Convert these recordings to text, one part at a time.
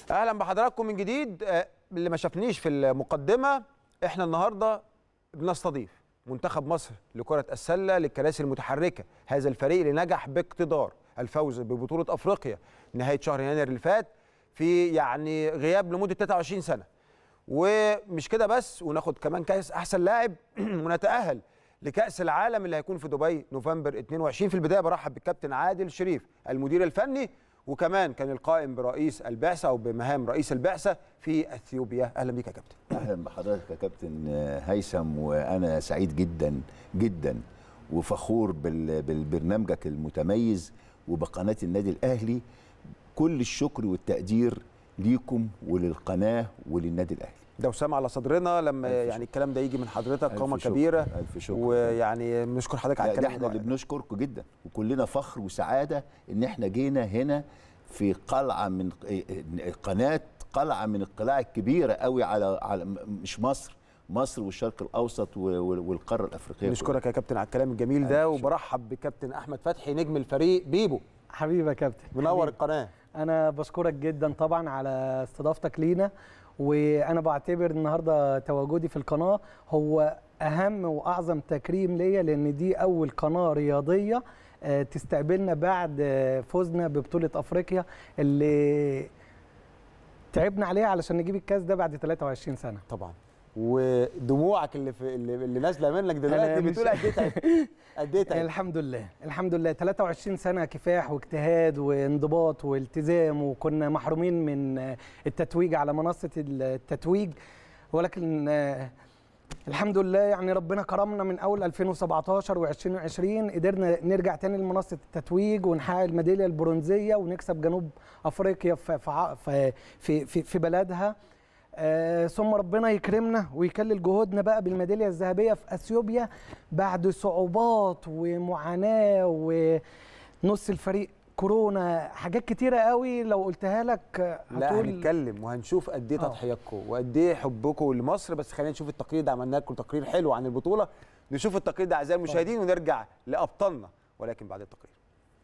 اهلا بحضراتكم من جديد. اللي ما شافنيش في المقدمه، احنا النهارده بنستضيف منتخب مصر لكره السله للكراسي المتحركه. هذا الفريق اللي نجح باقتدار الفوز ببطوله افريقيا نهايه شهر يناير اللي فات في يعني غياب لمده 23 سنه. ومش كده بس، وناخد كمان كاس احسن لاعب ونتاهل لكاس العالم اللي هيكون في دبي نوفمبر 22. في البدايه برحب بالكابتن عادل شريف المدير الفني، وكمان كان القائم برئيس البعثه او بمهام رئيس البعثه في اثيوبيا. اهلا بيك يا كابتن. اهلا بحضرتك يا كابتن هيثم، وانا سعيد جدا جدا وفخور بالبرنامجك المتميز وبقناه النادي الاهلي. كل الشكر والتقدير ليكم وللقناه وللنادي الاهلي. ده وسام على صدرنا لما يعني الكلام ده يجي من حضرتك، قامه كبيره. الف شكر. ويعني بنشكر حضرتك على الكلام ده. احنا اللي بنشكركم جدا، وكلنا فخر وسعاده ان احنا جينا هنا في قلعه من قلعه من القلاع الكبيره قوي على مش مصر والشرق الاوسط والقاره الافريقيه. نشكرك يا كابتن على الكلام الجميل ده، وبرحب بكابتن احمد فتحي نجم الفريق بيبو. حبيبي يا كابتن، منور القناه. انا بشكرك جدا طبعا على استضافتك لينا، وانا بعتبر النهارده تواجدي في القناه هو اهم واعظم تكريم ليا، لان دي اول قناه رياضيه تستقبلنا بعد فوزنا ببطوله افريقيا اللي تعبنا عليها علشان نجيب الكاس ده بعد 23 سنه. طبعا، ودموعك اللي نازله منك دلوقتي بتقول قد ايه الحمد لله 23 سنه كفاح واجتهاد وانضباط والتزام، وكنا محرومين من التتويج على منصه التتويج، ولكن الحمد لله يعني ربنا كرمنا من اول 2017 و2020 قدرنا نرجع تاني لمنصه التتويج ونحقق الميداليه البرونزيه ونكسب جنوب افريقيا في بلدها. ثم ربنا يكرمنا ويكلل جهودنا بقى بالميداليه الذهبيه في اثيوبيا بعد صعوبات ومعاناه ونص الفريق كورونا، حاجات كتيره قوي لو قلتها لك لا هنتكلم وهنشوف قد ايه تضحياتكم وقد ايه حبكم لمصر. بس خلينا نشوف التقرير ده، عملنا لكم تقرير حلو عن البطوله. نشوف التقرير ده اعزائي المشاهدين ونرجع لابطالنا، ولكن بعد التقرير.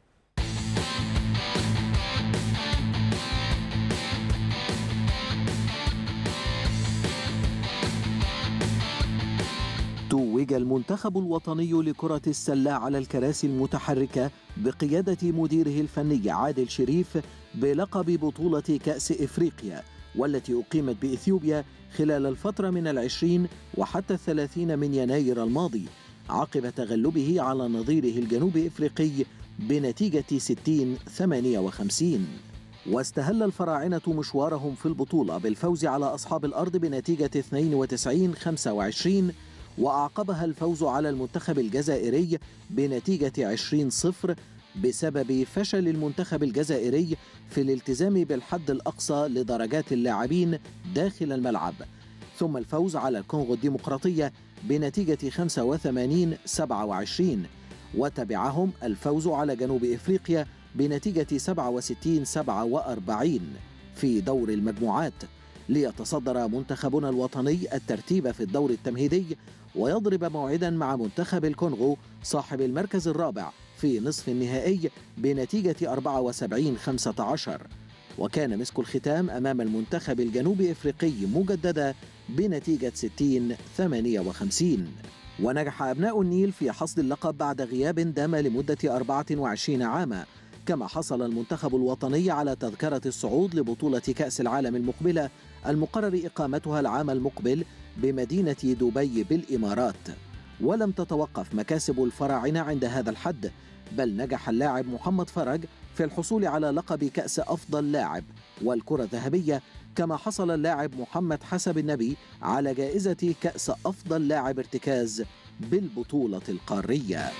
توج المنتخب الوطني لكرة السلة على الكراسي المتحركة بقيادة مديره الفني عادل شريف بلقب بطولة كأس إفريقيا، والتي أقيمت بإثيوبيا خلال الفترة من 20 وحتى 30 من يناير الماضي، عقب تغلبه على نظيره الجنوب إفريقي بنتيجة 60-58. واستهل الفراعنة مشوارهم في البطولة بالفوز على أصحاب الأرض بنتيجة 92-25، وأعقبها الفوز على المنتخب الجزائري بنتيجة 20-0 بسبب فشل المنتخب الجزائري في الالتزام بالحد الأقصى لدرجات اللاعبين داخل الملعب، ثم الفوز على الكونغو الديمقراطية بنتيجة 85-27، وتبعهم الفوز على جنوب إفريقيا بنتيجة 67-47 في دور المجموعات، ليتصدر منتخبنا الوطني الترتيب في الدور التمهيدي ويضرب موعدا مع منتخب الكونغو صاحب المركز الرابع في نصف النهائي بنتيجة 74-15. وكان مسك الختام أمام المنتخب الجنوب إفريقي مجددا بنتيجة 60-58. ونجح أبناء النيل في حصد اللقب بعد غياب دام لمدة 24 عاما، كما حصل المنتخب الوطني على تذكرة الصعود لبطولة كأس العالم المقبلة المقرر إقامتها العام المقبل بمدينة دبي بالإمارات. ولم تتوقف مكاسب الفراعنة عند هذا الحد، بل نجح اللاعب محمد فرج في الحصول على لقب كأس أفضل لاعب والكرة الذهبية، كما حصل اللاعب محمد حسب النبي على جائزة كأس أفضل لاعب ارتكاز بالبطولة القارية.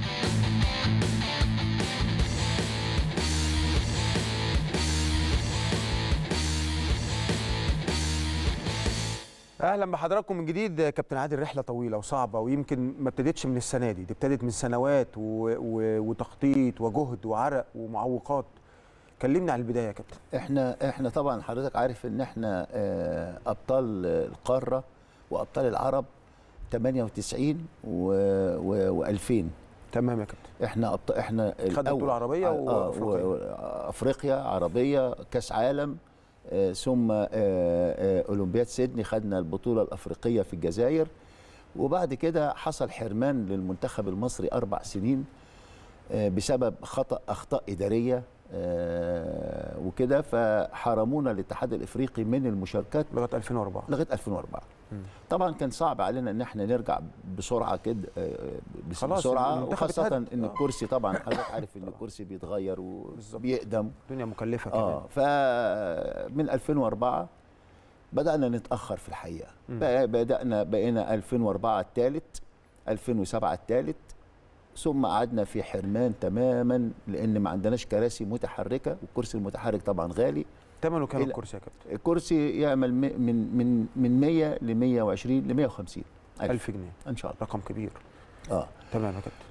اهلا بحضراتكم من جديد. كابتن عادل، رحله طويله وصعبه، ويمكن ما ابتدتش من السنه دي ابتدت من سنوات وتخطيط وجهد وعرق ومعوقات. كلمنا عن البدايه يا كابتن. احنا طبعا حضرتك عارف ان احنا ابطال القاره وابطال العرب 98 و2000. تمام يا كابتن. احنا خدنا بطوله عربيه افريقيا عربيه، كاس عالم ثم اولمبياد سيدني خدنا البطوله الافريقيه في الجزائر، وبعد كده حصل حرمان للمنتخب المصري 4 سنين بسبب اخطاء اداريه وكده، فحرمونا الاتحاد الافريقي من المشاركات لغايه 2004. لغايه 2004. طبعا كان صعب علينا ان احنا نرجع بسرعه كده بسرعه، وخاصه ان الكرسي طبعا حضرتك عارف ان الكرسي بيتغير وبيقدم، الدنيا مكلفه كمان. فمن 2004 بدانا نتاخر في الحقيقه. بقينا 2004 الثالث، 2007 الثالث، ثم قعدنا في حرمان تماما لان ما عندناش كراسي متحركه، والكرسي المتحرك طبعا غالي. ثمنه كام الكرسي يا كابتن؟ الكرسي يعمل من 100 ل 120 ل 150 ألف جنيه ان شاء الله. رقم كبير. تمام يا كابتن.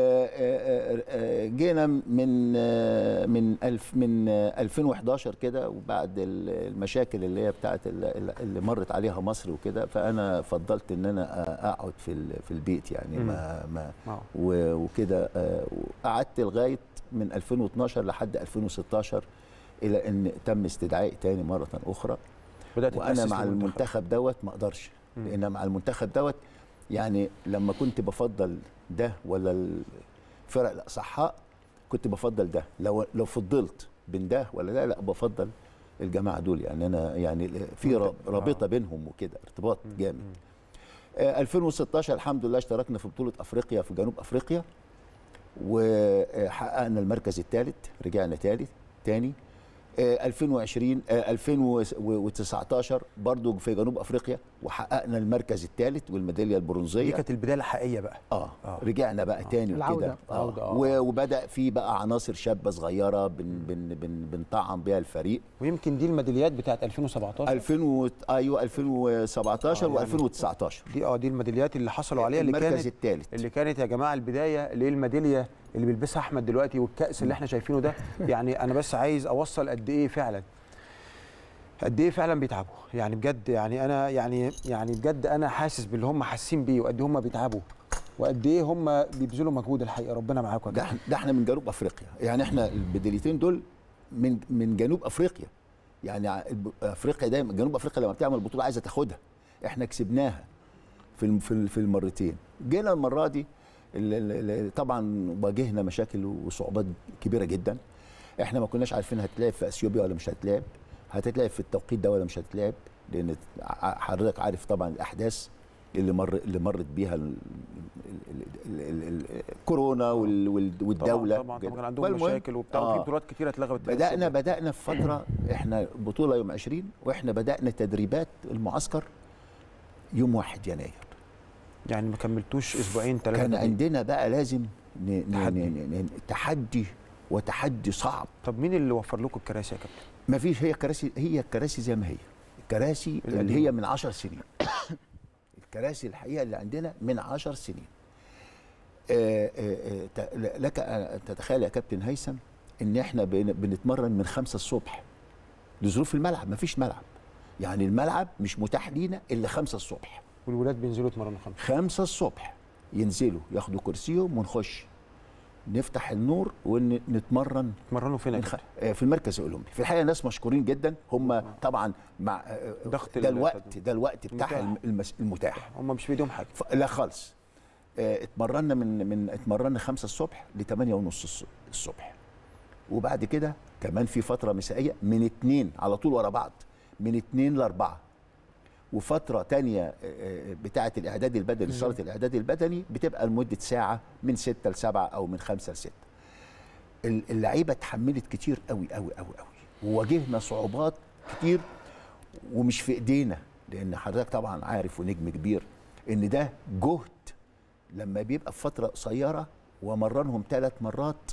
جينا من 2011 كده، وبعد المشاكل اللي هي بتاعت اللي مرت عليها مصر وكده، فانا فضلت ان انا اقعد في البيت يعني وكده. قعدت لغايه من 2012 لحد 2016 الى ان تم استدعائي تاني مره اخرى. وانا مع المنتخب دوت ما اقدرش، لان مع المنتخب دوت يعني لما كنت بفضل ده ولا الفرق الاصحاء كنت بفضل ده، لو فضلت بين ده ولا ده لا بفضل الجماعه دول، يعني انا يعني في رابطه بينهم وكده، ارتباط جامد. 2016 الحمد لله اشتركنا في بطوله افريقيا في جنوب افريقيا، وحققنا المركز الثالث، رجعنا تاني. 2019 برضو في جنوب افريقيا وحققنا المركز الثالث والميداليه البرونزيه. دي كانت البدايه الحقيقيه بقى. رجعنا بقى تاني وكده. وبدا في بقى عناصر شابه صغيره بنطعم بيها الفريق. ويمكن دي الميداليات بتاعت 2017 2017 و2019 دي الميداليات اللي حصلوا عليها، المركز الثالث اللي كانت يا جماعه البدايه للميداليه اللي بيلبسها احمد دلوقتي والكأس اللي احنا شايفينه ده. يعني انا بس عايز اوصل قد ايه فعلا بيتعبوا، يعني بجد، يعني انا يعني بجد انا حاسس باللي هم حاسين بيه، وقد ايه هم بيتعبوا، وقد ايه هم بيبذلوا مجهود الحقيقه. ربنا معاكم. ده احنا من جنوب افريقيا، يعني احنا الميداليتين دول من جنوب افريقيا، يعني افريقيا دايما جنوب افريقيا لما بتعمل بطوله عايزه تاخدها، احنا كسبناها في المرتين. جينا المره دي طبعا واجهنا مشاكل وصعوبات كبيره جدا. احنا ما كناش عارفين هتلعب في اثيوبيا ولا مش هتتلعب في التوقيت ده ولا مش هتتلعب، لان حضرتك عارف طبعا الاحداث اللي مرت بيها الكورونا والدوله. طبعا كان عندهم مشاكل وبتاع، وفي بطولات كتيره اتلغت. بدانا في فتره احنا بطوله يوم 20، واحنا بدانا تدريبات المعسكر يوم 1 يناير. يعني ما كملتوش اسبوعين 3. كان عندنا بقى لازم تحدي وتحدي صعب. طب مين اللي وفر لكم الكراسي يا كابتن؟ ما فيش، هي الكراسي زي ما هي، الكراسي اللي هي من 10 سنين. الكراسي الحقيقه اللي عندنا من 10 سنين. لك ان تتخيل يا كابتن هيثم ان احنا بنتمرن من 5 الصبح لظروف الملعب، ما فيش ملعب، يعني الملعب مش متاح لينا الا 5 الصبح. والولاد بينزلوا يتمرنوا 5 الصبح، ينزلوا ياخدوا كرسيهم ونخش نفتح النور ونتمرن. تمرنوا فين؟ في المركز الاولمبي. في الحقيقه ناس مشكورين جدا، هم طبعا مع ضغط ده الوقت بتاع المتاح، هم مش في ايدهم حاجه. لا خالص. اتمرنا 5 الصبح ل 8:30 الصبح، وبعد كده كمان في فتره مسائيه من 2 على طول ورا بعض، من 2 ل 4، وفتره تانية بتاعه الاعداد البدني، صاله الاعداد البدني بتبقى لمده ساعه من 6 ل 7 او من 5 ل 6. اللعيبه اتحملت كتير قوي قوي قوي قوي، وواجهنا صعوبات كتير ومش في ايدينا، لان حضرتك طبعا عارف ونجم كبير ان ده جهد لما بيبقى في فتره قصيره، ومرنهم 3 مرات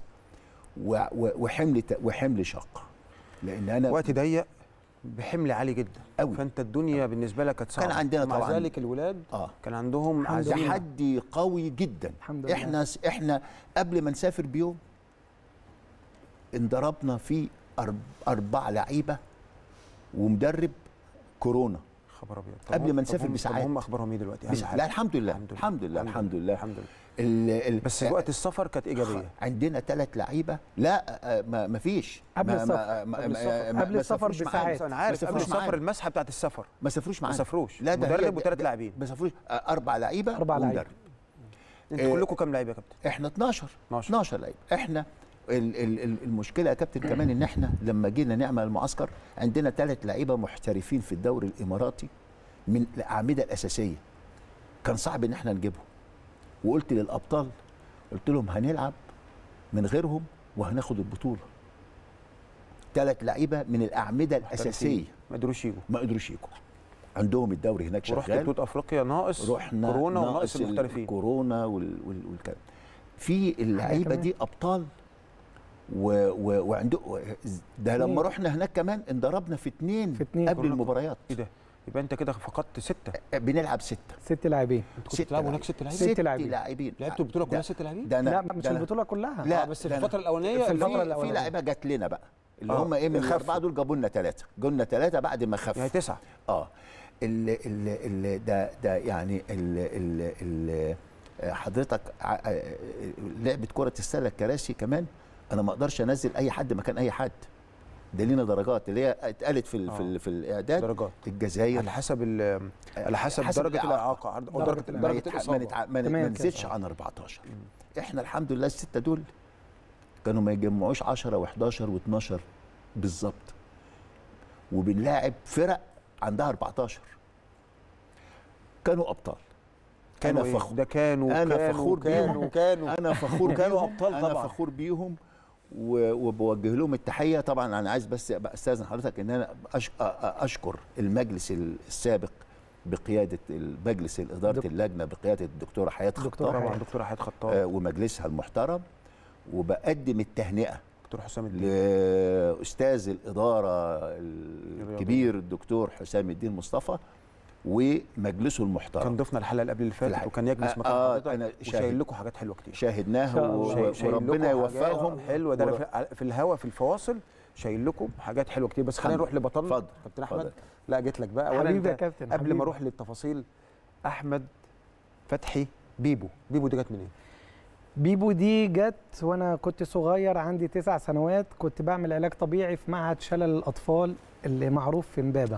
وحمل شاق، لان انا وقت ضيق بحمل عالي جدا قوي، فانت الدنيا بالنسبه لك كانت صعبه. كان عندنا طبعا مع ذلك الولاد كان عندهم تحدي قوي جدا. احنا قبل ما نسافر بيوم انضربنا في 4 لعيبه ومدرب كورونا. خبر ابيض. قبل ما نسافر بساعات. هم اخبارهم ايه دلوقتي؟ لا الحمد لله الحمد لله الحمد لله الحمد لله. بس وقت السفر كانت ايجابيه. عندنا 3 لعيبه. لا ما فيش قبل السفر بساعات. انا عارف قبل السفر المسحه بتاعت السفر ما سافروش معانا. ما سافروش. لا مدرب و3 لاعبين. ما سافروش. 4 لعيبه. 4 لعيبه. انتوا كلكم كام لعيبه يا كابتن؟ احنا 12 لعيبه. احنا المشكله يا كابتن كمان ان احنا لما جينا نعمل المعسكر عندنا 3 لعيبه محترفين في الدوري الاماراتي من الاعمده الاساسيه. كان صعب ان احنا نجيبهم. وقلت للابطال، قلت لهم هنلعب من غيرهم وهناخد البطوله. 3 لعيبه من الاعمده الاساسيه ما قدروش يجوا. عندهم الدوري هناك شغال. ورحت بطوله افريقيا ناقص كورونا وناقص المحترفين. كورونا والكلام. في اللعيبه دي ابطال وعنده ده. لما رحنا هناك كمان انضربنا في 2 قبل المباريات. ايه ده؟ يبقى انت كده فقدت 6. بنلعب 6 لاعبين. انتوا كنتوا بتلعبوا هناك 6 لاعبين؟ 6 لاعبين. لعبتوا البطوله كلها 6 لاعبين؟ لا مش البطوله كلها. لا بس في الفتره الاولانيه. في لعيبه جت لنا بقى اللي هم ايه من الاربعه دول جابوا لنا 3. جابوا 3 بعد ما خفوا. يعني 9. ده يعني حضرتك لعبه كره السله الكراسي كمان انا ما اقدرش انزل اي حد مكان اي حد. ده لينا درجات اللي هي اتقالت في الاعداد. درجات الجزائر على حسب درجه الاعاقه، درجه الاصابه ما نزيدش عن 14. احنا الحمد لله ال6 دول كانوا ما يجمعوش 10 و11 و12 بالظبط. وبنلاعب فرق عندها 14 كانوا ابطال. انا فخور. ده انا فخور بيهم. كانوا ابطال طبعا. انا فخور بيهم وبوجه لهم التحيه. طبعا انا عايز بس استاذن حضرتك ان انا اشكر المجلس السابق بقياده المجلس الاداره اللجنه بقياده الدكتوره حياه خطاب ومجلسها المحترم. وبقدم التهنئه دكتور حسام الدين لاستاذ الاداره الكبير الدكتور حسام الدين مصطفى ومجلسه المحترم. كان ضيفنا الحلقه اللي قبل اللي فاتت وكان يجلس مكان حضرتك وشايل لكم حاجات حلوه كتير. شاهدناها وربنا يوفقهم. حلوه ده في الهوا في الفواصل شايل لكم حاجات حلوه كتير. بس خلينا نروح لبطلنا كابتن احمد. لا جيت لك بقى حبيبي يا كابتن. قبل ما اروح للتفاصيل، احمد فتحي بيبو دي جت منين؟ بيبو دي جت وانا كنت صغير عندي 9 سنوات. كنت بعمل علاج طبيعي في معهد شلل الاطفال اللي معروف في امبابه.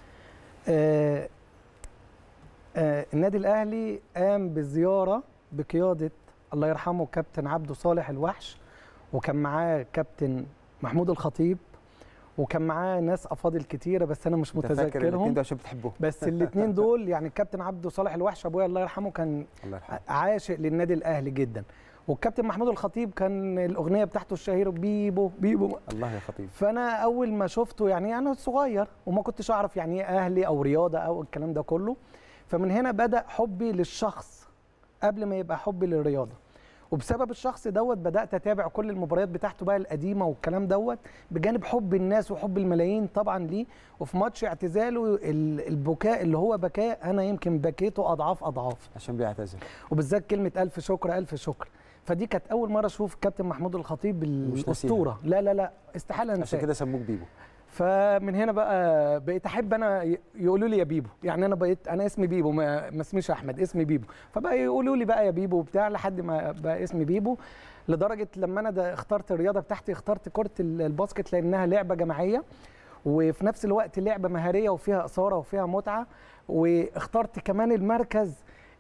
النادي الاهلي قام بزياره بقياده الله يرحمه كابتن عبده صالح الوحش، وكان معاه كابتن محمود الخطيب، وكان معاه ناس افاضل كتيره بس انا مش متذكرهم. الاثنين ده عشان بتحبهم. بس الاثنين دول يعني الكابتن عبده صالح الوحش ابويا الله يرحمه كان عاشق للنادي الاهلي جدا. والكابتن محمود الخطيب كان الاغنيه بتاعته الشهيره بيبو الله يا خطيب. فانا اول ما شفته يعني انا صغير وما كنتش اعرف يعني ايه اهلي او رياضه او الكلام ده كله. فمن هنا بدا حبي للشخص قبل ما يبقى حبي للرياضه. وبسبب الشخص دوت بدات اتابع كل المباريات بتاعته بقى القديمه والكلام دوت بجانب حب الناس وحب الملايين طبعا ليه. وفي ماتش اعتزاله البكاء اللي هو بكاه انا يمكن بكيته اضعاف عشان بيعتزل. وبالذات كلمه الف شكر الف شكر. فدي كانت اول مره اشوف كابتن محمود الخطيب الاسطوره. لا استحاله انساه. عشان كده سموك بيبو. فمن هنا بقى بقيت احب انا يقولوا لي يا بيبو. يعني انا اسمي بيبو ما اسميش احمد، اسمي بيبو. فبقى يقولوا لي بقى يا بيبو وبتاع لحد ما بقى اسمي بيبو. لدرجه لما انا اخترت الرياضه بتاعتي اخترت كره الباسكت لانها لعبه جماعيه وفي نفس الوقت لعبه مهاريه وفيها اثاره وفيها متعه. واخترت كمان المركز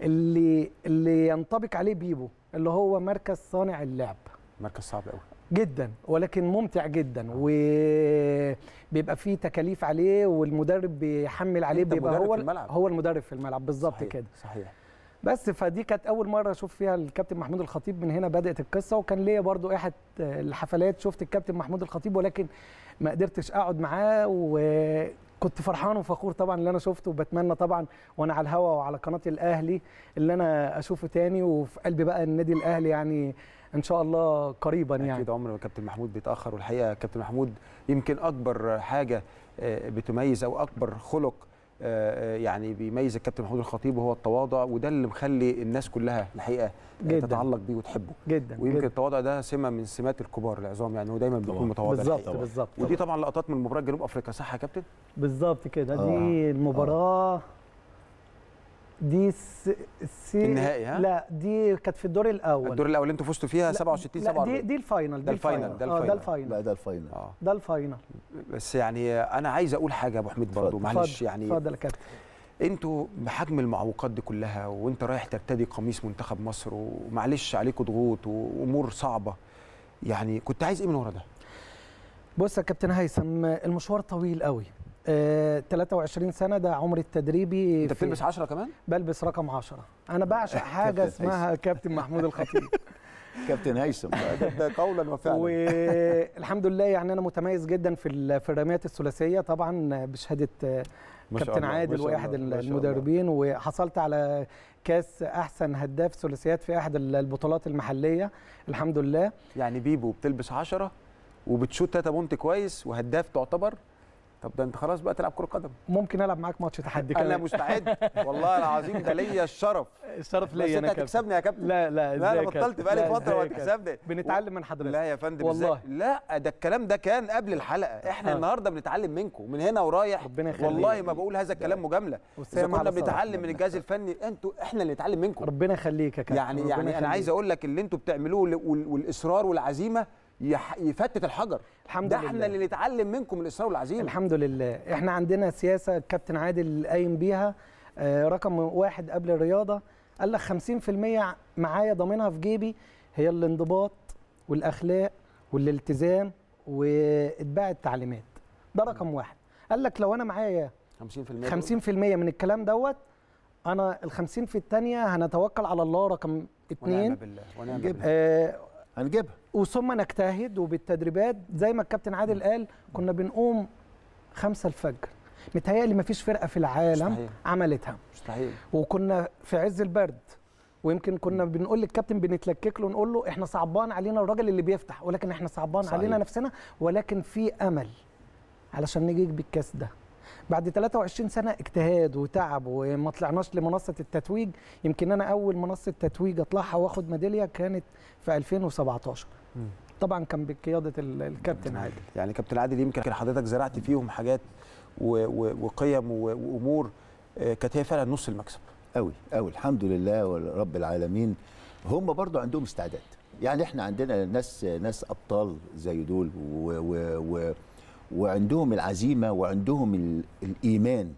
اللي ينطبق عليه بيبو اللي هو مركز صانع اللعب. مركز صعب قوي جدا ولكن ممتع جدا وبيبقى فيه تكاليف عليه والمدرب بيحمل عليه بيبقى هو المدرب في الملعب بالظبط كده. صحيح. بس فدي كانت اول مره اشوف فيها الكابتن محمود الخطيب. من هنا بدات القصه. وكان ليا برضو احد الحفلات شفت الكابتن محمود الخطيب ولكن ما قدرتش اقعد معاه. وكنت فرحان وفخور طبعا اللي انا شفته وبتمنى طبعا وانا على الهوا وعلى قناه الاهلي اللي انا اشوفه تاني. وفي قلبي بقى النادي الاهلي يعني ان شاء الله قريبا يعني. اكيد عمر ما كابتن محمود بيتاخر. والحقيقه كابتن محمود يمكن اكبر حاجه بتميز او اكبر خلق يعني بيميز الكابتن محمود الخطيب وهو التواضع، وده اللي مخلي الناس كلها الحقيقه تتعلق بيه وتحبه جدا. ويمكن جداً. التواضع ده سمه من سمات الكبار العظام، يعني هو دايما بيكون متواضع بالظبط بالظبط. ودي طبعا لقطات من مباراه جنوب افريقيا، صح يا كابتن؟ بالظبط كده. دي المباراه دي النهائي. ها؟ لا دي كانت في الدور الاول. الدور الاول انتوا فزتوا فيها 67 47. دي الفاينل. ده الفاينل. ده الفاينل. لا ده الفاينل. ده الفاينل. بس يعني انا عايز اقول حاجه يا ابو حميد برضو، معلش يعني. اتفضل يا كابتن. انتوا بحجم المعوقات دي كلها وانت رايح ترتدي قميص منتخب مصر ومعلش عليكم ضغوط وامور صعبه، يعني كنت عايز ايه من ورا ده؟ بص يا كابتن هيثم، المشوار طويل قوي. 23 سنه ده عمري التدريبي. انت بتلبس 10 كمان؟ بلبس رقم 10. انا بعشق حاجه اسمها كابتن محمود الخطيب. كابتن هيثم ده قولا وفعلا. والحمد لله يعني انا متميز جدا في الرميات الثلاثيه طبعا بشهاده كابتن عادل واحد المدربين، وحصلت على كاس احسن هداف ثلاثيات في احد البطولات المحليه الحمد لله. يعني بيبو بتلبس 10 وبتشوت 3 بونت كويس وهداف تعتبر. طب ده انت خلاص بقى تلعب كرة قدم. ممكن العب معاك ماتش تحدي كمان. انا مستعد والله العظيم، ده ليا الشرف. الشرف ليا انا. بس انت هتكسبني يا كابتن. لا انا بطلت بقالي فتره وهتكسبني. بنتعلم من حضرتك. لا يا فندم والله. لا ده الكلام ده كان قبل الحلقه، احنا النهارده بنتعلم منكم من هنا ورايح. ربنا يخليك. والله ما بقول هذا الكلام مجامله. اذا كنا بنتعلم من الجهاز الفني انتوا احنا اللي نتعلم منكم. ربنا يخليك يا كابتن. يعني انا عايز اقول لك اللي انتوا بتعملوه والاصرار والعزيمه يفتت الحجر. الحمد لله. ده احنا اللي نتعلم منكم الاصرار والعزيمه. الحمد لله. احنا عندنا سياسه الكابتن عادل قايم بيها، رقم 1 قبل الرياضه، قال لك 50% معايا ضامنها في جيبي، هي الانضباط والاخلاق والالتزام واتباع التعليمات. ده رقم 1. قال لك لو انا معايا 50% من الكلام دوت، انا ال50 في الثانيه هنتوكل على الله. رقم 2 هنجيبها وثم نجتهد، وبالتدريبات زي ما الكابتن عادل قال كنا بنقوم 5 الفجر. متهيألي مفيش فرقه في العالم مستحيل. عملتها مستحيل. وكنا في عز البرد، ويمكن كنا بنقول للكابتن بنتلكك له نقول له احنا صعبان علينا الراجل اللي بيفتح، ولكن احنا صعبان صحيح. علينا نفسنا، ولكن في امل علشان نجي بالكاس ده. بعد 23 سنه اجتهاد وتعب وما طلعناش لمنصه التتويج. يمكن انا اول منصه تتويج اطلعها واخد ميداليه كانت في 2017. طبعا كان بقياده الكابتن عادل. يعني كابتن عادل يمكن حضرتك زرعت فيهم حاجات وقيم وامور كانت هي فعلا نص المكسب. قوي قوي الحمد لله ورب العالمين. هم برضو عندهم استعداد، يعني احنا عندنا ناس ابطال زي دول وعندهم العزيمه وعندهم الايمان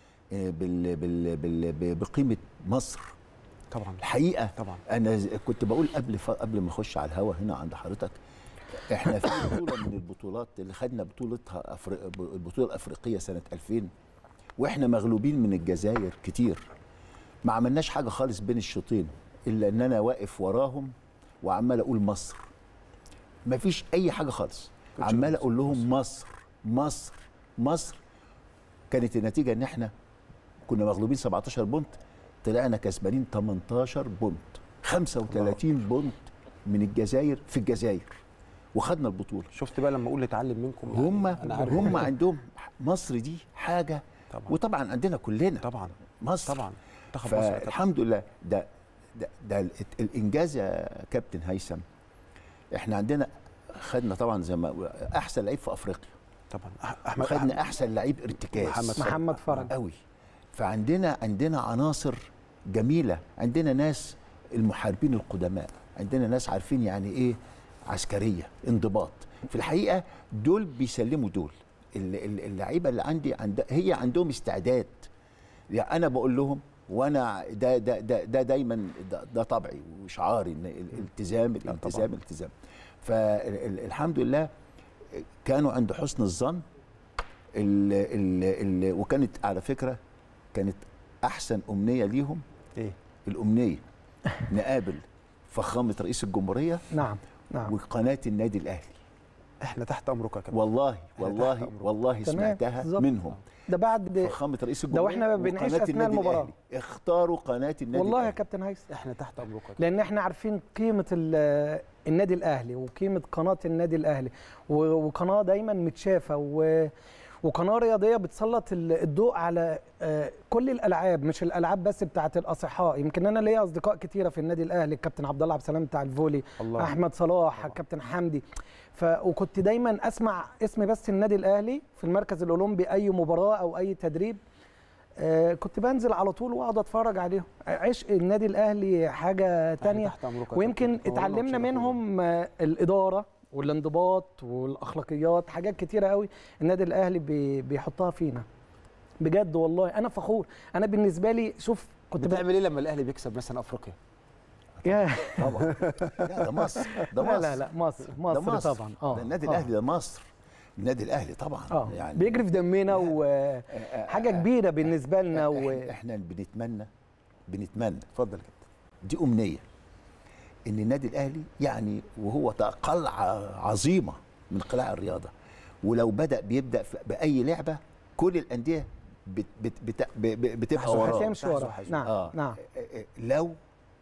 بقيمه مصر. طبعا الحقيقه طبعا. انا كنت بقول قبل ما اخش على الهوا هنا عند حضرتك، احنا في بطوله من البطولات اللي خدنا بطولتها البطوله الافريقيه سنه 2000 واحنا مغلوبين من الجزائر كتير، ما عملناش حاجه خالص بين الشوطين الا ان انا واقف وراهم وعمال اقول مصر. ما فيش اي حاجه خالص، عمال اقول لهم مصر مصر مصر. كانت النتيجه ان احنا كنا مغلوبين 17 بونت، طلعنا كسبانين 18 بونت، 35 بونت من الجزائر في الجزائر وخدنا البطوله. شفت بقى لما اقول نتعلم منكم؟ هم عندهم مصر دي حاجه طبعا. وطبعا عندنا كلنا طبعا مصر طبعا. الحمد لله. ده الانجاز يا كابتن هيثم. احنا عندنا خدنا طبعا زي ما احسن لعيب في افريقيا طبعا، خدنا احسن لعيب ارتكاز محمد فرج قوي. فعندنا عناصر جميله، عندنا ناس المحاربين القدماء، عندنا ناس عارفين يعني ايه عسكريه، انضباط. في الحقيقه دول بيسلموا دول اللعيبه اللي هي عندهم استعداد. يعني انا بقول لهم، وانا ده دايما ده طبعي وشعاري، ان الالتزام الالتزام الالتزام. فالحمد لله كانوا عند حسن الظن. وكانت على فكره كانت احسن امنيه ليهم ايه؟ الامنيه نقابل فخامه رئيس الجمهوريه. نعم وقناه النادي الاهلي. احنا تحت امرك يا كابتن. والله سمعتها منهم. ده بعد فخامه رئيس الجمهوريه ده واحنا بنعيش اثناء المباراه اختاروا قناه النادي والله الأهلي. يا كابتن هيثم احنا تحت امرك، لان احنا عارفين قيمه النادي الاهلي وقيمه قناه النادي الاهلي، وقناه دايما متشافه وقناه رياضيه بتسلط الضوء على كل الالعاب، مش الالعاب بس بتاعه الاصحاء. يمكن انا ليا اصدقاء كتيره في النادي الاهلي، الكابتن عبد الله عبد السلام بتاع الفولي، الله. احمد صلاح، الكابتن حمدي. وكنت دايما اسمع اسم بس النادي الاهلي في المركز الاولمبي، اي مباراه او اي تدريب كنت بنزل على طول واقعد اتفرج عليهم. عشق النادي الاهلي حاجه تانية. ويمكن اتعلمنا منهم الاداره والانضباط والاخلاقيات، حاجات كتيره قوي النادي الاهلي بيحطها فينا. بجد والله انا فخور. انا بالنسبه لي شوف كنت بتعمل ايه لما الاهلي بيكسب مثلا افريقيا؟ يا طبعا ده مصر، ده مصر. لا مصر طبعا. ده النادي الاهلي، ده مصر. النادي الاهلي طبعا يعني بيجري في دمنا، وحاجه كبيره بالنسبه لنا. احنا بنتمنى اتفضل كده، دي امنيه ان النادي الاهلي يعني، وهو قلعه عظيمه من قلاع الرياضه، ولو بيبدا باي لعبه كل الانديه بتبقى وراه، هتمشي وراه. نعم نعم. لو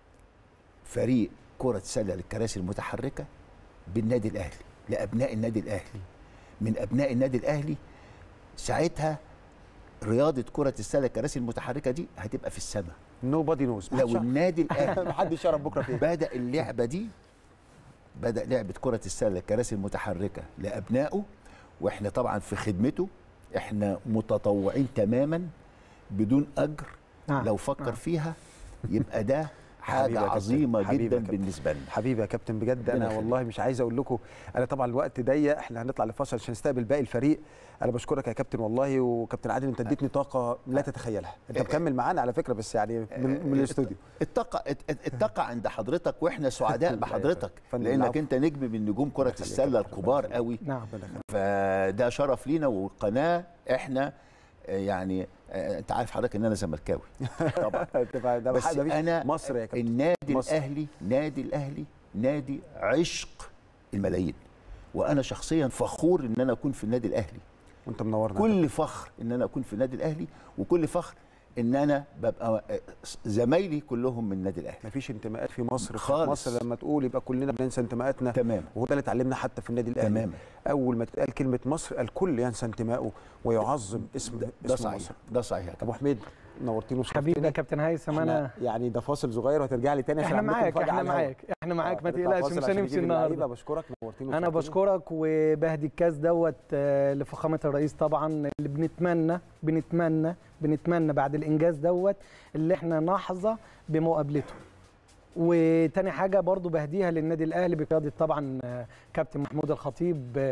فريق كره السله للكراسي المتحركه بالنادي الاهلي، لابناء النادي الاهلي، من ابناء النادي الاهلي، ساعتها رياضه كره السله الكراسي المتحركه دي هتبقى في السماء. نوبادي نوز. لو النادي الاهلي محدش يعرف بكره فين. بدا اللعبه دي، بدا لعبه كره السله الكراسي المتحركه لابنائه، واحنا طبعا في خدمته، احنا متطوعين تماما بدون اجر. لو فكر فيها يبقى ده حاجه عظيمه جدا بالنسبه لنا. حبيبي يا كابتن، بجد انا والله مش عايز اقول لكم، انا طبعا الوقت ضيق، احنا هنطلع لفاصل عشان نستقبل باقي الفريق. انا بشكرك يا كابتن والله، وكابتن عادل انت اديتني طاقه لا تتخيلها. انت مكمل معانا على فكره، بس يعني من الاستوديو. الطاقه عند حضرتك، واحنا سعداء بحضرتك لانك انت نجم من نجوم كره السله الكبار قوي. نعم. فده شرف لينا، والقناه احنا يعني انت عارف حضرتك ان انا زملكاوي طبعا بس انا مصر يا كابتن. النادي الاهلي نادي عشق الملايين، وانا شخصيا فخور ان انا اكون في النادي الاهلي. وانت منورنا. كل فخر ان انا اكون في النادي الاهلي، وكل فخر ان انا ببقى زمايلي كلهم من النادي الاهلي. مفيش انتماءات في مصر خالص. في مصر لما تقول يبقى كلنا بننسى انتماءاتنا. تمام. وهو ده اللي اتعلمنا حتى في النادي الاهلي. تمام. اول ما تتقال كلمه مصر الكل ينسى انتمائه ويعظم اسم صحيح. مصر. ده صحيح. ابو حميد نورتيني وشرفتني حبيبي يا كابتن هيثم. انا يعني ده فاصل صغير وهترجع لي تاني. احنا معاك ما تقلقش، مش هنمشي النهارده. بشكرك، نورتيني. انا بشكرك وبهدي الكاس دوت لفخامه الرئيس طبعا، اللي بنتمنى بعد الانجاز دوت اللي احنا نحظى بمقابلته. وتاني حاجه برضو بهديها للنادي الاهلي بقياده طبعا كابتن محمود الخطيب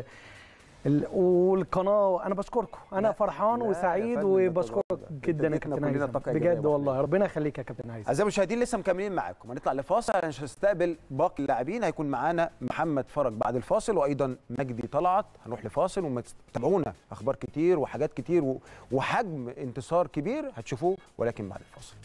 والقناه. انا بشكركم، انا فرحان وسعيد وبشكرك جدا يا كابتن هيثم، بجد والله ربنا يخليك يا كابتن هيثم. اعزائي المشاهدين لسه مكملين معاكم، هنطلع لفاصل عشان نستقبل باقي اللاعبين. هيكون معانا محمد فرج بعد الفاصل، وايضا مجدي طلعت. هنروح لفاصل وتابعونا، اخبار كتير وحاجات كتير وحجم انتصار كبير هتشوفوه، ولكن بعد الفاصل.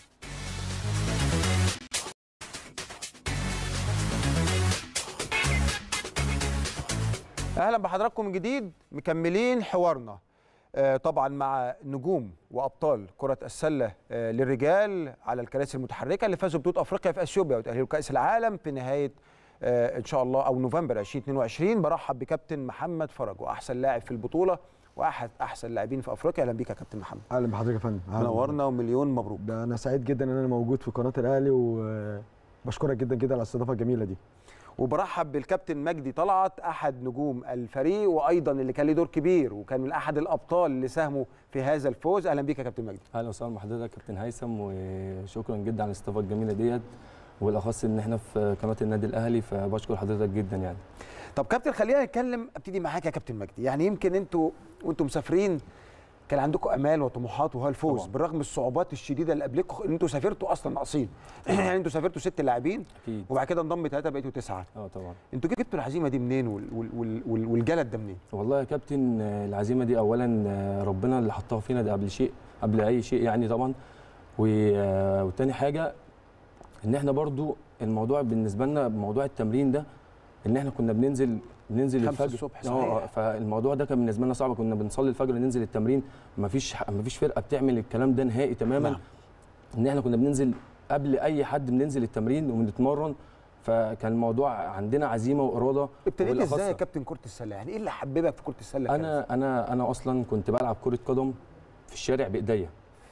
اهلا بحضراتكم من جديد، مكملين حوارنا طبعا مع نجوم وابطال كره السله للرجال على الكراسي المتحركه اللي فازوا ببطوله افريقيا في اثيوبيا وتاهلوا كاس العالم في نهايه ان شاء الله او نوفمبر 2022. برحب بكابتن محمد فرج، واحسن لاعب في البطوله واحد احسن اللاعبين في افريقيا. اهلا بيك يا كابتن محمد. اهلا بحضرتك يا فندم، منورنا ومليون مبروك. ده انا سعيد جدا ان انا موجود في قناه الاهلي، وبشكرك جدا جدا على الاستضافه الجميله دي. وبرحب بالكابتن مجدي طلعت، احد نجوم الفريق وايضا اللي كان له دور كبير وكان من احد الابطال اللي ساهموا في هذا الفوز. اهلا بيك يا كابتن مجدي. اهلا وسهلا بحضرتك كابتن هيثم، وشكرا جدا على الاستضافه الجميله ديت، وبالاخص ان احنا في قناه النادي الاهلي، فبشكر حضرتك جدا يعني. طب كابتن، خلينا نتكلم، ابتدي معاك يا كابتن مجدي. يعني يمكن انتوا وانتم مسافرين كان عندكم امال وطموحات وهو الفوز طبعا. بالرغم من الصعوبات الشديده اللي قابلتكم، ان انتوا سافرتوا اصلا ناقصين يعني انتوا سافرتوا 6 لاعبين وبعد كده انضم 3 بقيتوا 9. طبعا. انتوا جبتوا العزيمه دي منين والجلد ده منين؟ والله يا كابتن العزيمه دي اولا ربنا اللي حطها فينا، ده قبل اي شيء يعني طبعا. وتاني حاجه ان احنا برضو الموضوع بالنسبه لنا موضوع التمرين ده، ان احنا كنا بننزل الفجر الصبح. صحيح. فالموضوع ده كان بالنسبه لنا صعب، كنا بنصلي الفجر ننزل التمرين، مفيش فرقه بتعمل الكلام ده نهائي تماما. ان احنا كنا بننزل قبل اي حد، بننزل التمرين وبنتمرن فكان الموضوع عندنا عزيمه واراده. ابتديت ازاي يا كابتن كره السله؟ يعني ايه اللي حببك في كره السله؟ انا اصلا كنت بلعب كره قدم في الشارع بايديا.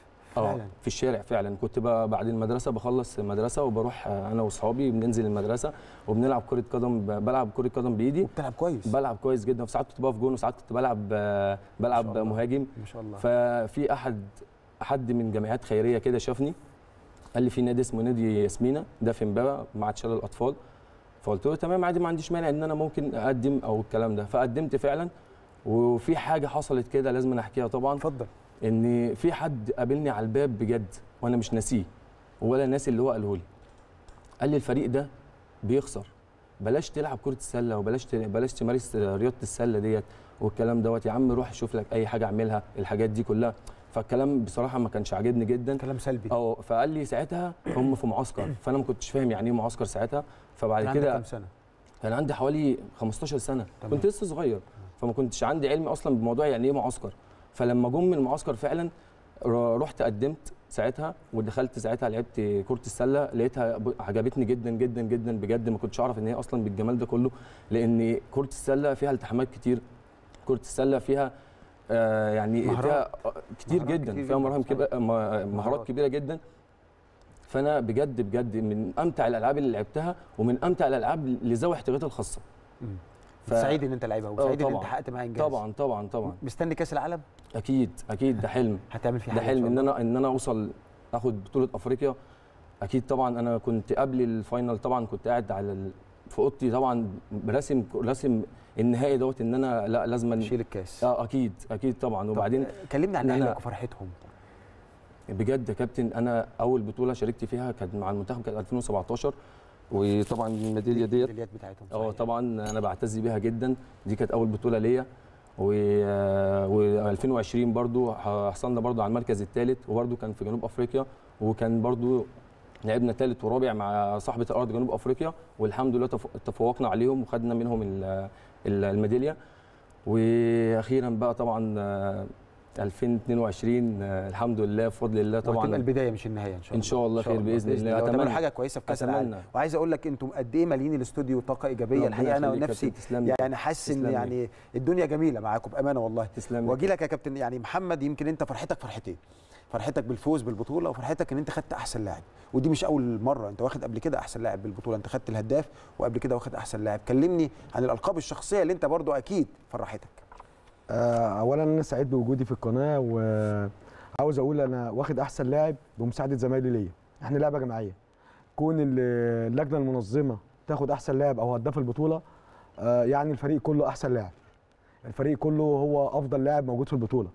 في الشارع فعلا. كنت بعد المدرسه بخلص المدرسه وبروح انا واصحابي بننزل المدرسه وبنلعب كره قدم، بلعب كره قدم بايدي. وبتلعب كويس؟ بلعب كويس جدا، وساعات كنت بقف جون وساعات كنت بلعب مهاجم. ما شاء الله. ففي احد من جمعيات خيريه كده شافني، قال لي في نادي اسمه نادي ياسمينة ده في امبابه مع شلل الاطفال. فقلت له تمام عادي، ما عنديش مانع ان انا ممكن اقدم او الكلام ده. فقدمت فعلا. وفي حاجه حصلت كده لازم احكيها طبعا. اتفضل. ان في حد قابلني على الباب بجد وانا مش ناسيه ولا ناسي اللي هو قاله لي. قال لي الفريق ده بيخسر، بلاش تلعب كره السله وبلاش تمارس رياضه السله ديت والكلام دوت، يا عم روح شوف لك اي حاجه اعملها، الحاجات دي كلها. فالكلام بصراحه ما كانش عاجبني جدا، كلام سلبي. فقال لي ساعتها هم في معسكر، فانا ما كنتش فاهم يعني ايه معسكر ساعتها. فبعد كان كده عندك كام سنه؟ كان عندي حوالي 15 سنه. تمام. كنت لسه صغير، فما كنتش عندي علم اصلا بموضوع يعني ايه معسكر. فلما جم من المعسكر فعلا رحت قدمت ساعتها ودخلت ساعتها لعبت كره السله، لقيتها عجبتني جدا جدا جدا بجد. ما كنتش اعرف ان هي اصلا بالجمال ده كله، لان كره السله فيها التحامات كتير، كره السله فيها يعني فيها كتير جدا، فيها مهارات كبيره جدا. فانا بجد بجد من امتع الالعاب اللي لعبتها ومن امتع الالعاب لذوي الاحتياجات الخاصه. سعيد ان انت لعيبها وسعيد ان انت حققت معايا انجاز. طبعا طبعا طبعا. مستني كاس العالم؟ اكيد اكيد، ده حلم. هتعمل فيه حاجه؟ ده حلم ان انا اوصل اخد بطوله افريقيا. اكيد طبعا. انا كنت قبل الفاينل طبعا كنت قاعد في اوضتي طبعا راسم النهائي دوت ان انا لا لازم اشيل الكاس. اكيد اكيد طبعا. وبعدين كلمني عن اهلك وفرحتهم. بجد يا كابتن، انا اول بطوله شاركت فيها كانت مع المنتخب كانت 2017، وطبعا الميداليه ديت بتاعتهم طبعا انا بعتز بيها جدا. دي كانت اول بطوله ليا. و2020 برضو حصلنا برضو على المركز الثالث، وبرضو كان في جنوب افريقيا، وكان برضو لعبنا ثالث ورابع مع صاحبه الارض جنوب افريقيا، والحمد لله تفوقنا عليهم وخدنا منهم الميداليه. واخيرا بقى طبعا 2022 الحمد لله بفضل الله طبعا هتبقى البدايه مش النهايه ان شاء الله. ان شاء الله خير باذن الله. اتمنى حاجه كويسه في كاس العالم. وعايز اقول لك انتم قد ايه مالين الاستوديو طاقه ايجابيه. الحقيقه انا ونفسي يعني حاسس ان يعني الدنيا جميله معاكم بامانه والله. واجي لك يا كابتن يعني محمد، يمكن انت فرحتك فرحتين، فرحتك بالفوز بالبطوله وفرحتك ان انت خدت احسن لاعب، ودي مش اول مره، انت واخد قبل كده احسن لاعب بالبطوله، انت خدت الهداف وقبل كده واخد احسن لاعب. كلمني عن الالقاب الشخصيه اللي انت برضو اكيد فرحتك. اولا انا سعيد بوجودي في القناه، وعاوز اقول انا واخد احسن لاعب بمساعده زمايلي ليا. احنا لعبه جماعيه، كون اللجنه المنظمه تاخد احسن لاعب او هداف البطوله يعني الفريق كله احسن لاعب، الفريق كله هو افضل لاعب موجود في البطوله.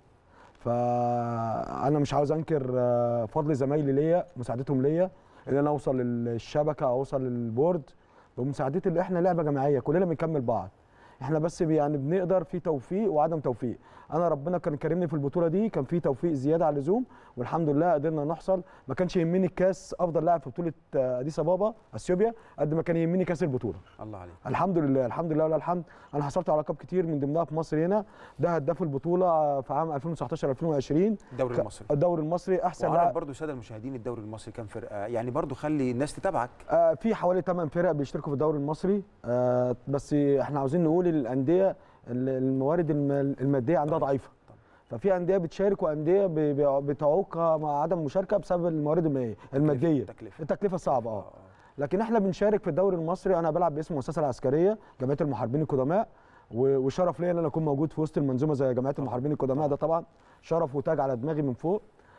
فانا مش عاوز انكر فضل زمايلي ليا، مساعدتهم ليا ان انا اوصل للشبكه او اوصل للبورد بمساعدتي. اللي احنا لعبه جماعيه كلنا بنكمل بعض، احنا بس يعني بنقدر في توفيق وعدم توفيق. انا ربنا كان كرمني في البطوله دي، كان في توفيق زياده عن اللزوم والحمد لله قدرنا نحصل. ما كانش يهمني الكاس افضل لاعب في بطوله اديس ابابا اثيوبيا قد ما كان يهمني كاس البطوله. الله عليك. الحمد لله الحمد لله ولا الحمد. انا حصلت على لقب كتير من ضمنها في مصر هنا، ده هداف البطوله في عام 2019 2020 الدوري المصري احسن لاعب. برضه الساده المشاهدين الدوري المصري كام فرقه؟ يعني برضه خلي الناس تتابعك. في حوالي 8 فرق بيشتركوا في الدوري المصري، بس احنا عاوزين نقول الانديه الموارد الماديه عندها ضعيفه، ففي انديه بتشارك وانديه بتعوق مع عدم المشاركه بسبب الموارد الماديه، التكلفه صعبه. لكن احنا بنشارك في الدوري المصري. انا بلعب باسم المؤسسه العسكريه جمعيه المحاربين القدماء، وشرف ليا ان انا اكون موجود في وسط المنظومه زي جمعيه المحاربين القدماء. ده طبعا شرف وتاج على دماغي من فوق.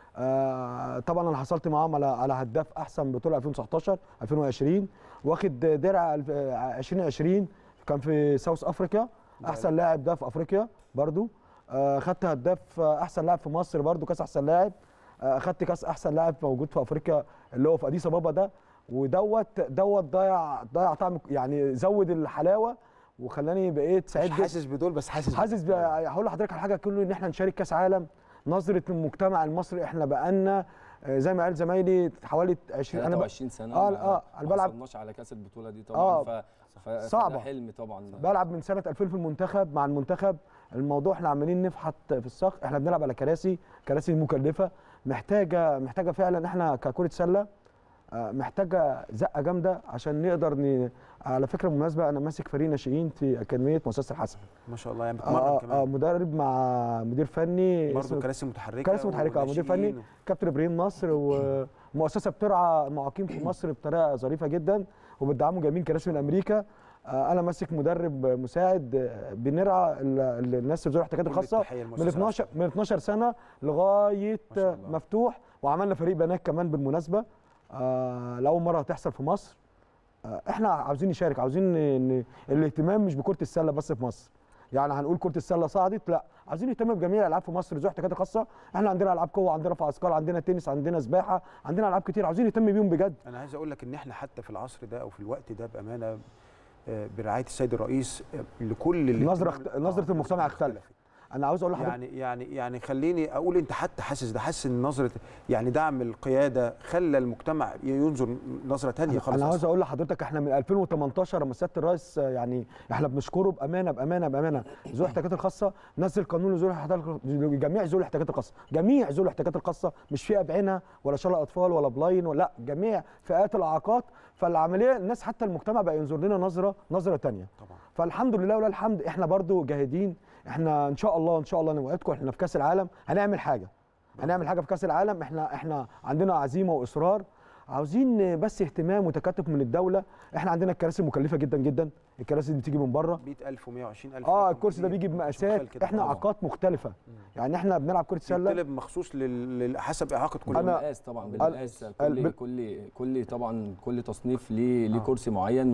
طبعا انا حصلت معاهم على هداف احسن بطوله 2019 2020، واخد درع 2020 كان في ساوث افريقيا احسن لاعب ده في افريقيا برضو. خدت هداف احسن لاعب في مصر برضو كاس احسن لاعب. خدت كاس احسن لاعب موجود في افريقيا اللي هو في اديس ابابا ده، ودوت ضيع طعم، يعني زود الحلاوه وخلاني بقيت سعيد. مش حاسس بدول بس حاسس هقول لحضرتك على حاجه، كله ان احنا نشارك كاس عالم. نظره المجتمع المصري، احنا بقالنا زي ما قال زمايلي حوالي 23 سنه انا بلعب ما وصلناش على كاس البطوله دي طبعا. صعبه، حلم طبعا. بلعب من سنه 2000 في المنتخب مع المنتخب. الموضوع احنا عمالين نفحت في السقف، احنا بنلعب على كراسي مكلفه، محتاجه فعلا. احنا ككره سله محتاجه زقه جامده عشان نقدر على فكره بالمناسبه انا ماسك فريق ناشئين في اكاديميه مؤسسه الحسن. ما شاء الله، يعني بتمرن كمان. مدرب مع مدير فني برضه كراسي متحركه. كراسي متحركه، مدير فني كابتن ابراهيم نصر، ومؤسسه بترعى معاقين في مصر بطريقه ظريفه جدا وبتدعموا جميع كراسي من امريكا. انا ماسك مدرب مساعد بنرعى الناس ذوي الاحتياجات الخاصه من 12 سنه لغايه مفتوح، وعملنا فريق بنات كمان بالمناسبه لاول مره هتحصل في مصر. احنا عاوزين نشارك، عاوزين الاهتمام مش بكره السله بس في مصر، يعني هنقول كره السله صعدت، لا عايزين نهتم بجميع الالعاب في مصر ذوي الاحتياجات الخاصه. احنا عندنا العاب قوه، عندنا رفع اثقال، عندنا تنس، عندنا سباحه، عندنا العاب كتير عاوزين نهتم بيهم بجد. انا عايز اقول لك ان احنا حتى في العصر ده او في الوقت ده بامانه برعايه السيد الرئيس لكل نظره المجتمع اختلفت. انا عاوز اقول لحضرتك يعني خليني اقول، انت حتى حاسس ان نظره يعني دعم القياده خلى المجتمع ينظر نظره ثانيه خالص. انا عاوز اقول لحضرتك احنا من 2018 لما سياده الرئيس يعني احنا بنشكره بامانه ذوي الاحتياجات الخاصه نزل قانون جميع ذوي الاحتياجات الخاصه، جميع ذوي الاحتياجات الخاصه، مش فئه بعينها ولا شلل اطفال ولا بلاين ولا جميع فئات الاعاقات. فالعمليه الناس حتى المجتمع بقى ينظر لنا نظره ثانيه طبعا. فالحمد لله ولا الحمد احنا برضو جاهدين. احنا ان شاء الله انا وعدكم احنا في كاس العالم هنعمل حاجه في كاس العالم. احنا عندنا عزيمه واصرار، عاوزين بس اهتمام وتكاتف من الدوله. احنا عندنا الكراسي مكلفه جدا جدا، الكراسي دي بتيجي من بره 100,000 و120,000. الكرسي ده بيجي بمقاسات، احنا اعاقات مختلفه. يعني احنا بنلعب كره سله بيطلب مخصوص حسب اعاقه كل بالمقاس طبعا، بالمقاس كل طبعا كل تصنيف ليه كرسي معين.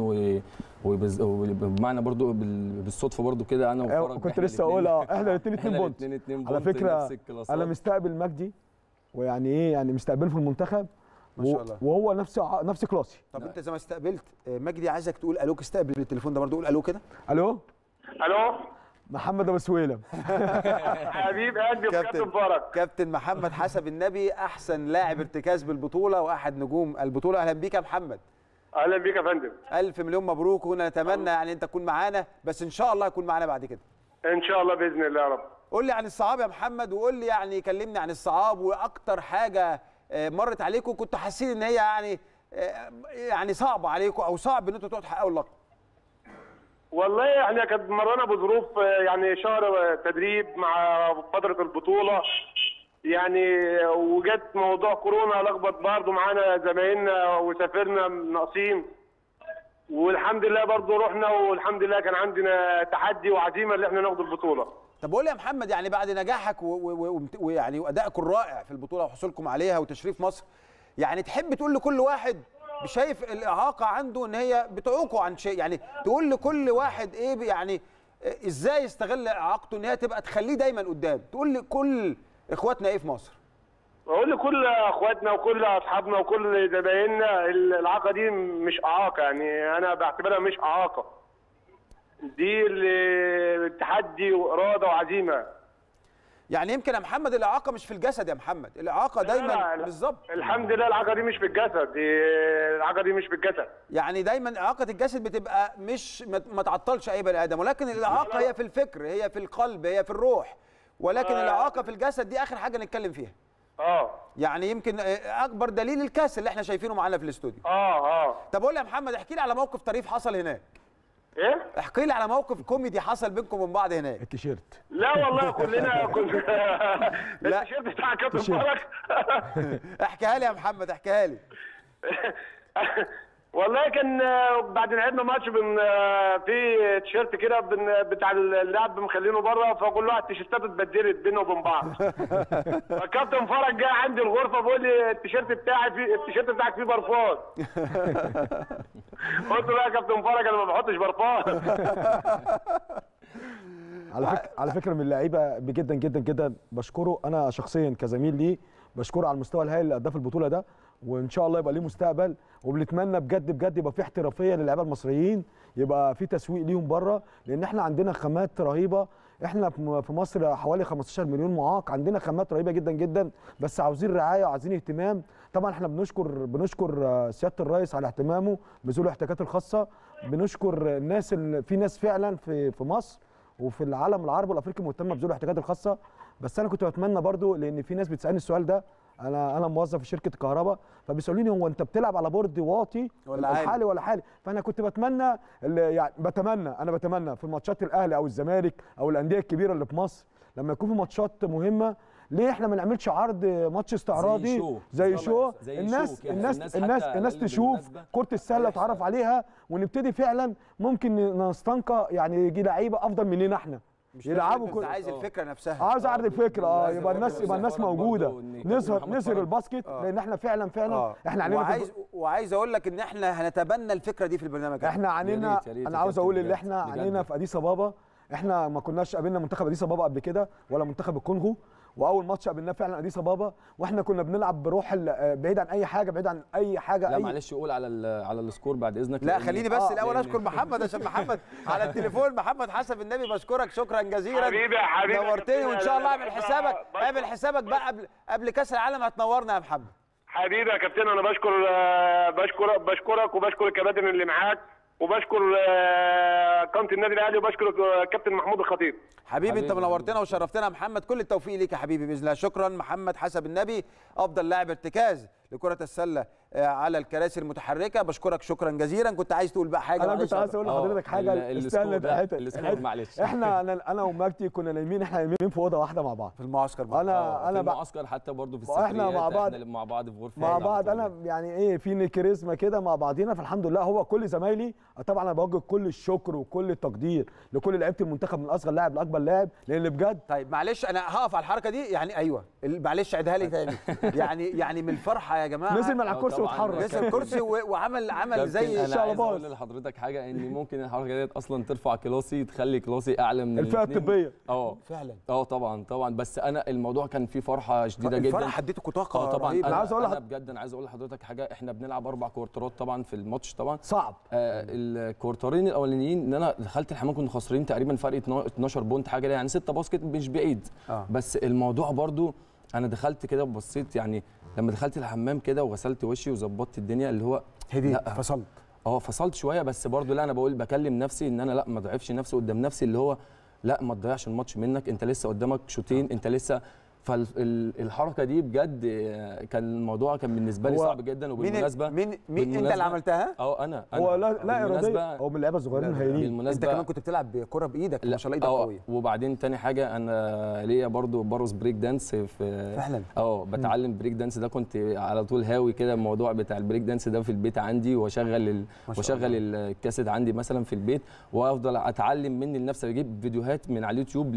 وبمعنى برضو بالصدفه برضو كده انا وفرج كنت لسه اقول احنا الاثنين 2 بونت على فكره. انا مستقبل مجدي، ويعني ايه يعني مستقبله في المنتخب ما شاء الله، وهو نفس كلاسي. طب انت زي ما استقبلت مجدي، عايزك تقول الو. استقبل بالتليفون ده برضه، قول الو كده. الو الو، محمد ابو سويلم. حبيب قلبي كابتن فرج. كابتن محمد حسب النبي، احسن لاعب ارتكاز بالبطوله واحد نجوم البطوله. اهلا بيك يا محمد. اهلا بيك يا فندم. الف مليون مبروك، ونتمنى يعني انت تكون معانا، بس ان شاء الله يكون معانا بعد كده ان شاء الله باذن الله يا رب. قول لي عن الصعاب يا محمد، وقول لي يعني كلمني عن الصعاب واكتر حاجه مرت عليكم كنتوا حاسين ان هي يعني صعبه عليكم او صعب ان انتوا تحققوا اللقب. والله احنا كانت مرينا بظروف، يعني شهر تدريب مع فتره البطوله، يعني وجت موضوع كورونا لخبط برضه معانا زمايلنا وسافرنا ناقصين، والحمد لله برضه رحنا، والحمد لله كان عندنا تحدي وعزيمه اللي احنا ناخد البطوله. طب قول لي يا محمد، يعني بعد نجاحك ويعني وادائك الرائع في البطوله وحصولكم عليها وتشريف مصر، يعني تحب تقول لكل واحد شايف الاعاقه عنده ان هي بتعوقه عن شيء، يعني تقول لكل واحد ايه يعني ازاي يستغل اعاقته ان هي تبقى تخليه دايما قدام، تقول لكل اخواتنا ايه في مصر؟ اقول لكل اخواتنا وكل اصحابنا وكل زبايننا الاعاقه دي مش اعاقه، يعني انا بعتبرها مش اعاقه، دي تحدي واراده وعزيمه. يعني يمكن يا محمد الاعاقه مش في الجسد يا محمد، الاعاقه دايما بالظبط. الحمد لله الاعاقه دي مش في الجسد، الاعاقه دي مش في الجسد. يعني دايما اعاقه الجسد بتبقى مش ما تعطلش اي بني ادم، ولكن الاعاقه هي في الفكر، هي في القلب، هي في الروح، ولكن الاعاقه في الجسد دي اخر حاجه نتكلم فيها. يعني يمكن اكبر دليل الكاس اللي احنا شايفينه معانا في الاستوديو. طب قول لي يا محمد، احكي لي على موقف طريف حصل هناك. ايه؟ احكي لي على موقف كوميدي حصل بينكم وبين بعض هناك. التيشيرت. لا والله كلنا التيشيرت بتاع كابتن فرج. احكيها لي يا محمد، احكيها لي. والله كان بعد لعبنا ماتش في تيشيرت كده بتاع اللعب مخلينه بره، فكل واحد تيشيرتات اتبدلت بينه وبين بعض. فالكابتن فرج جه عندي الغرفه بيقول لي التيشيرت بتاعك فيه برفان. قلت له يا كابتن فرج انا ما بحطش برفان. على فكره من اللعيبه جدا جدا جدا بشكره انا شخصيا كزميل ليه، بشكره على المستوى الهائل اللي اداه في البطوله ده، وان شاء الله يبقى ليه مستقبل، وبنتمنى بجد يبقى في احترافيه للاعيبه المصريين، يبقى في تسويق ليهم بره، لان احنا عندنا خامات رهيبه. احنا في مصر حوالي 15 مليون معاق، عندنا خامات رهيبه جدا جدا، بس عاوزين رعايه وعاوزين اهتمام. طبعا احنا بنشكر سياده الرئيس على اهتمامه بذوي الاحتياجات الخاصه، بنشكر الناس في ناس فعلا في مصر وفي العالم العربي والافريقي مهتمه بذوي الاحتياجات الخاصه. بس انا كنت بتمنى برضو، لان في ناس بتسالني السؤال ده، انا موظف في شركه الكهرباء، فبيسالوني هو انت بتلعب على بورد واطي ولا عالي؟ حالي ولا حالي؟ فانا كنت بتمنى يعني بتمنى في الماتشات الاهلي او الزمالك او الانديه الكبيره اللي في مصر لما يكون في ماتشات مهمه، ليه احنا ما نعملش عرض ماتش استعراضي زي شو الناس تشوف كرة السله تعرف عليها، ونبتدي فعلا ممكن نستنقى يعني يجي لعيبه افضل مننا احنا يلعبوا كنت عايز الفكره نفسها، عايز اعرض الفكره يبقى الناس موجوده، نظهر الباسكت لان احنا فعلا احنا علينا وعايز اقول لك ان احنا هنتبنى الفكره دي في البرنامج. احنا عنينا، انا عاوز اقول اللي احنا عنينا في اديس ابابا، احنا ما كناش قابلنا منتخب اديس ابابا قبل كده ولا منتخب الكونغو، واول ماتش قابلناه فعلا اديس ابابا، واحنا كنا بنلعب بروح بعيد عن اي حاجه، لا معلش قول على السكور بعد اذنك. لا خليني بس الاول اشكر محمد عشان محمد على التليفون. محمد حسب النبي بشكرك شكرا جزيلا حبيبي نورتني، وان شاء الله اعمل حسابك بقى قبل كاس العالم هتنورنا يا محمد. حبيبي يا كابتن، انا بشكرك وبشكر الكباتن اللي معاك، وبشكر قناه النادي الاهلي، وبشكر الكابتن محمود الخطيب. حبيبي انت منورتنا وشرفتنا يا محمد، كل التوفيق ليك يا حبيبي باذن الله. شكرا محمد حسب النبي، افضل لاعب ارتكاز لكره السله على الكراسي المتحركه. بشكرك شكرا جزيلا. كنت عايز تقول بقى حاجه؟ انا كنت عايز اقول لحضرتك حاجه السكور معلش. انا ومجدي كنا نايمين، احنا نايمين في اوضه واحده مع بعض في المعسكر. انا في المعسكر حتى برضه في السفريات احنا مع بعض في غرفه مع بعض. انا يعني ايه في كاريزما كده مع بعضينا، فالحمد لله. هو كل زمايلي طبعا انا بوجه كل الشكر وكل التقدير لكل لعيبه المنتخب من اصغر لاعب لاكبر لاعب، لان بجد. طيب معلش انا هقف على الحركه دي يعني. ايوه معلش عيدها لي تاني. يعني من الفرحه يا جماعه نزل من على الكرسي واتحرك، نزل الكرسي وعمل زي الشلباز. انا عايز اقول لحضرتك حاجه، ان ممكن الحركه ديت اصلا ترفع كلاسي، تخلي كلاسي اعلى من الفئه الطبيه. فعلا طبعا. بس انا الموضوع كان فيه فرحه شديده جدا. الفرحه اديتكم طاقه طبعا. رهيبة. انا عايز اقول لحضرتك حاجه، احنا بنلعب 4 كوارترات طبعا في الماتش طبعا صعب. الكوارترين الاولانيين ان انا دخلت الحمام كنا خاسرين تقريبا فرق 12 بونت حاجه، يعني 6 باسكت مش بعيد. بس الموضوع برضو انا دخلت كده وبصيت، يعني لما دخلت الحمام كده وغسلت وشي وظبطت الدنيا اللي هو هديت فصلت. فصلت شويه، بس برضو لا انا بكلم نفسي ان انا لا ما اضعفش نفسي قدام نفسي، اللي هو لا ما تضيعش الماتش منك، انت لسه قدامك شوطين، انت لسه. فالحركه دي بجد كان الموضوع كان بالنسبه لي صعب جدا. وبالمناسبه مين انت اللي عملتها؟ انا هو لا اراديه، هو من اللعيبه الصغيرين هايلين. انت كمان كنت بتلعب بكره بايدك ما شاء الله، ايدك قويه. وبعدين تاني حاجه انا ليا برضو برقص بريك دانس في فعلا. بتعلم بريك دانس ده، كنت على طول هاوي كده الموضوع بتاع البريك دانس ده في البيت عندي، واشغل الكاسيت عندي مثلا في البيت، وافضل اتعلم مني لنفسي، اجيب فيديوهات من على اليوتيوب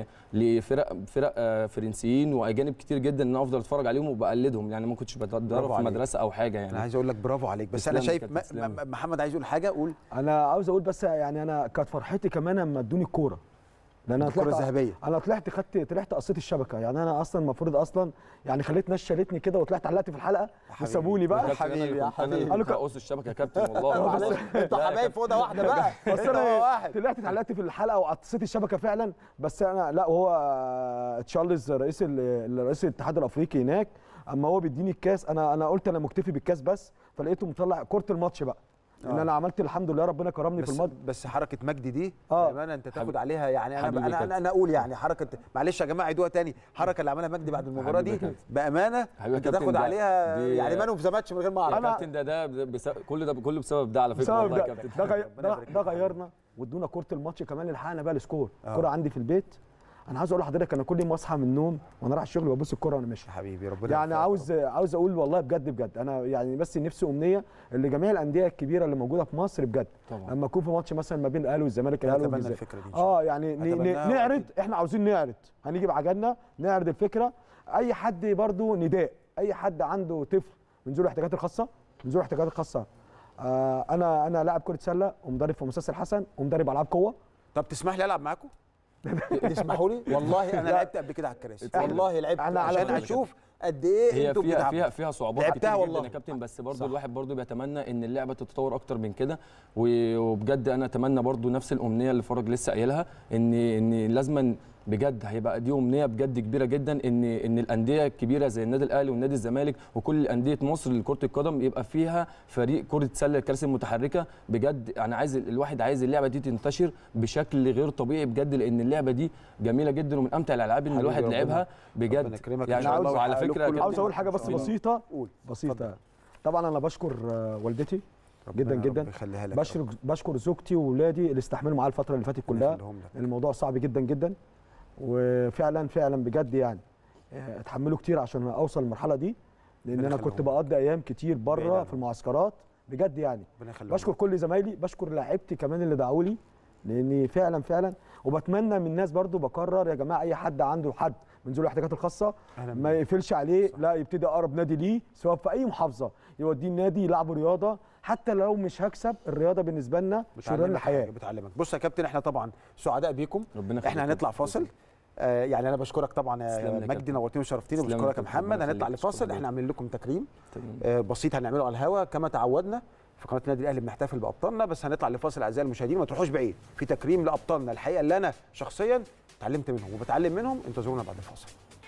لفرق فرنسيين واجانب كتير جدا، ان افضل اتفرج عليهم وبقلدهم، يعني ما كنتش بتدرب في مدرسه او حاجه يعني. انا عايز اقول لك برافو عليك، بس انا شايف محمد عايز يقول حاجه. قول. انا عاوز اقول بس يعني انا كانت فرحتي كمان لما ادوني الكوره، لان انا الكوره الذهبيه. انا طلعت قصيت الشبكه، يعني انا اصلا المفروض يعني خليت ناس شالتني كده وطلعت علقت في الحلقه وسابوني بقى. حبيبي يا حبيبي انا قص الشبكه يا كابتن والله. انتوا حبايب في اوضه واحده بقى. بس انا طلعت اتعلقت في الحلقه وقصيت الشبكه فعلا. بس انا لا، وهو تشارلز رئيس الاتحاد الافريقي هناك، اما هو بيديني الكاس انا قلت انا مكتفي بالكاس بس، فلقيته مطلع كره الماتش بقى. ان انا عملت الحمد لله ربنا كرمني في الماتش. بس حركه مجدي دي بامانه انت تاخد عليها يعني. انا اقول يعني حركه، معلش يا جماعه عيدوها تاني، الحركه اللي عملها مجدي بعد المباراه دي بامانه انت تاخد عليها يعني مان اوف ذا ماتش من غير ما اعرف. الكابتن ده كله بسبب ده على فكره والله يا كابتن. ده غيرنا وادونا كره الماتش كمان اللي حققنا بقى السكور. الكره عندي في البيت، انا عاوز اقول لحضرتك انا كل يوم اصحى من النوم وانا رايح الشغل ببص الكوره وانا ماشي. حبيبي ربنا يعني عاوز اقول والله بجد انا يعني بس نفسي امنيه اللي جميع الانديه الكبيره اللي موجوده في مصر بجد طبعا. لما يكون في ماتش مثلا ما بين الاهلي والزمالك، الاهلي والزمالك يعني نعرض، احنا عاوزين نعرض، هنيجي بعجلنا نعرض الفكره. اي حد برضو نداء، اي حد عنده طفل من ذوي الاحتياجات الخاصه، انا لاعب كره سله ومدرب في مؤسسه الحسن ومدرب العاب قوه. طب تسمح لي العب معاكم؟ تسمحوا لي؟ والله انا لعبت قبل كده على الكراسي، والله لعبت عشان اشوف قد ايه انتوا بتلعبوا. فيها صعوبات كتير والله جدا يا كابتن، بس برضو الواحد برضو بيتمنى ان اللعبه تتطور اكتر من كده. وبجد انا اتمنى برضو نفس الامنيه اللي فرج لسه قايلها، ان لازم بجد هيبقى دي امنيه بجد كبيره جدا ان الانديه الكبيره زي النادي الاهلي والنادي الزمالك وكل انديه مصر لكره القدم يبقى فيها فريق كره سله الكراسي المتحركه. بجد انا عايز الواحد عايز اللعبه دي تنتشر بشكل غير طبيعي بجد، لان اللعبه دي جميله جدا ومن امتع الالعاب ان الواحد لعبها بجد. يعني وعلى فكره عاوز اقول حاجه بس بسيطه بسيطه. طبعا انا بشكر والدتي جدا جدا، بشكر زوجتي واولادي اللي استحملوا معايا الفتره اللي فاتت كلها. الموضوع صعب جدا جدا، وفعلا فعلا بجد يعني اتحملوا كتير عشان اوصل للمرحله دي، لان انا كنت بقضي ايام كتير بره في المعسكرات بجد يعني. بشكر كل زمايلي، بشكر لاعيبتي كمان اللي دعوا لي، لاني فعلا وبتمنى من الناس برضو بكرر يا جماعه اي حد عنده حد من ذوي الاحتياجات الخاصه ما يقفلش عليه، لا يبتدي اقرب نادي ليه سواء في اي محافظه يوديه النادي يلعبوا رياضه، حتى لو مش هكسب الرياضه بالنسبه لنا شريان الحياه. بتعلمك. بص يا كابتن احنا طبعا سعداء بيكم، احنا هنطلع فاصل. يعني انا بشكرك طبعا يا مجدي، نورتني وشرفتني، وبشكرك يا محمد. هنطلع لفاصل، احنا عاملين لكم تكريم بسيط هنعمله على الهواء كما تعودنا في قناه النادي الاهلي، بنحتفل بابطالنا. بس هنطلع لفاصل اعزائي المشاهدين، ما تروحوش بعيد، في تكريم لابطالنا الحقيقه اللي انا شخصيا اتعلمت منهم وبتعلم منهم. انتظرونا بعد الفاصل.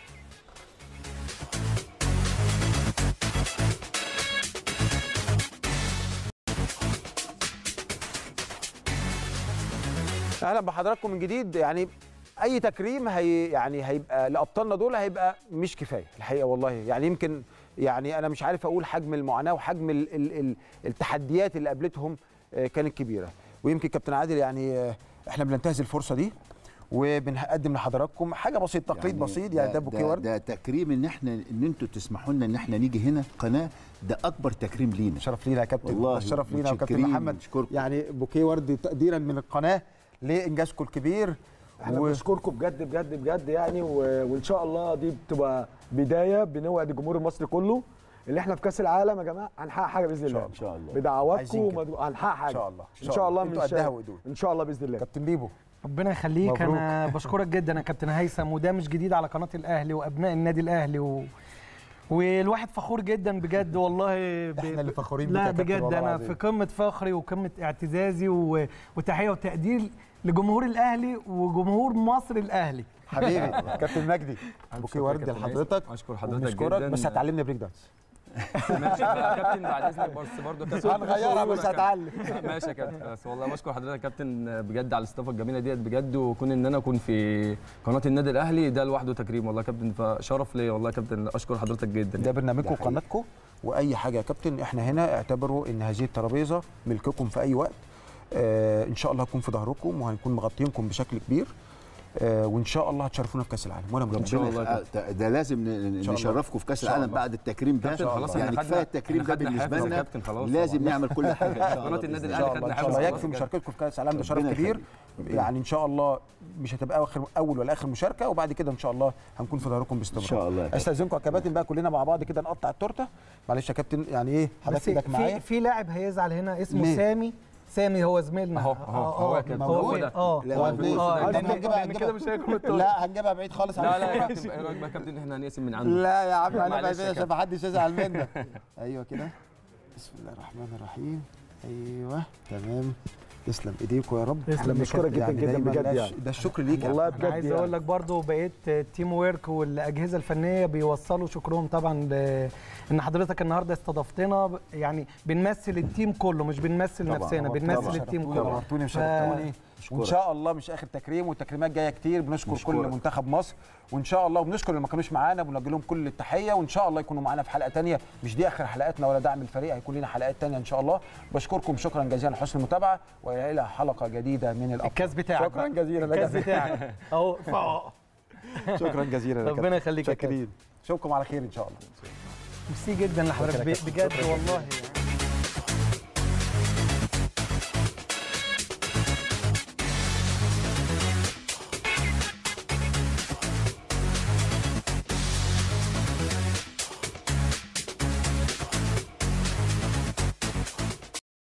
اهلا بحضراتكم من جديد. يعني اي تكريم هيبقى لابطالنا دول هيبقى مش كفايه الحقيقه والله. يعني يمكن يعني انا مش عارف اقول حجم المعاناه وحجم التحديات اللي قابلتهم كانت كبيره. ويمكن كابتن عادل يعني احنا بننتهز الفرصه دي وبنقدم لحضراتكم حاجه بسيطه، تقليد بسيط يعني. ده بوكيه ورد، ده تكريم ان انتوا تسمحوا لنا ان احنا نيجي هنا قناه، ده اكبر تكريم لينا. شرف لينا يا كابتن، والله شرف لينا وكابتن محمد. يعني بوكيه ورد تقديرا من القناه لانجازكم الكبير. احنا بنشكركم بجد بجد بجد يعني، وان شاء الله دي بتبقى بدايه. بنوعد الجمهور المصري كله اللي احنا في كاس العالم يا جماعه هنحقق حاجه باذن الله. ان شاء الله بدعواتكم هنحقق حاجه ان شاء الله ان شاء الله باذن الله. كابتن بيبو ربنا يخليك، مبروك. انا بشكرك جدا يا كابتن هيثم، وده مش جديد على قناه الاهلي وابناء النادي الاهلي والواحد فخور جدا بجد والله. احنا اللي فخورين لا بجد انا في قمه فخري وقمه اعتزازي وتحيه وتقدير لجمهور الاهلي وجمهور مصر الاهلي. حبيبي كابتن مجدي، بوكيه ورد لحضرتك. اشكر حضرتك جدا، بس هتعلمني بريك دانس. ماشي يا كابتن بعد اذنك، بس برضه كابتن هنغيرها بس هتعلم. ماشي يا كابتن. بس والله بشكر حضرتك يا كابتن بجد على الاستضافه الجميله ديت بجد، وكون ان انا اكون في قناه النادي الاهلي ده لوحده تكريم والله يا كابتن، فشرف ليا والله يا كابتن. اشكر حضرتك جدا. ده برنامجكم وقناتكم، واي حاجه يا كابتن احنا هنا اعتبروا ان هذه الترابيزه ملككم في اي وقت. ان شاء الله هكون في ظهركم وهنكون مغطيينكم بشكل كبير. وان شاء الله هتشرفونا في كاس العالم وانا ان شاء الله. ده لازم نشرفكم في كاس العالم بعد التكريم ده. يعني كفايه التكريم ده بالنسبه لنا، لازم نعمل كل حاجه ان شاء الله. قناه النادي الاهلي خدنا ان شاء الله يكفي مشاركتكم في كاس العالم، ده شرف كبير. يعني ان شاء الله مش هتبقى اول ولا اخر مشاركه، وبعد كده ان شاء الله هنكون في ظهركم باستمرار ان شاء الله. استاذنكم يا كباتن بقى كلنا مع بعض كده نقطع التورته. معلش يا كابتن يعني ايه حضرتك ايدك معايا. في لاعب هيزعل هنا اسمه سامي هو زميلنا هو كده هو كده مش هيكون لا هنجيبها بعيد خالص. لا يا كابتن، ايه رايك بقى يا كابتن احنا هنقسم من عنده؟ لا يا عم انا بعيد عشان ما حدش يزعل منا. ايوه كده، بسم الله الرحمن الرحيم. ايوه تمام، تسلم ايديكم يا رب. تسلم، بشكرك جدا جدا بجد يعني. ده الشكر ليك والله بجد. عايز اقول لك برضو بقيت التيم ويرك والاجهزه الفنيه بيوصلوا شكرهم طبعا ان حضرتك النهارده استضفتنا. يعني بنمثل التيم كله، مش بنمثل نفسنا، بنمثل التيم كله. نورتوني وشرفتوني. وان شاء الله مش اخر تكريم، والتكريمات جايه كتير. بنشكر كل منتخب مصر، وان شاء الله وبنشكر اللي ما كانوش معانا، بنوجه لهم كل التحيه، وان شاء الله يكونوا معانا في حلقه ثانيه. مش دي اخر حلقاتنا ولا دعم الفريق، هيكون لنا حلقات ثانيه ان شاء الله. بشكركم شكرا جزيلا لحسن المتابعه، والى حلقه جديده من الابطال. الكاس بتاعك شكرا جزيلا. الكاس بتاعك اهو. شكرا جزيلا. ربنا يخليك يا كابتن. اشوفكم على خير ان شاء الله. ميرسي جدا لحضرتك بجد والله.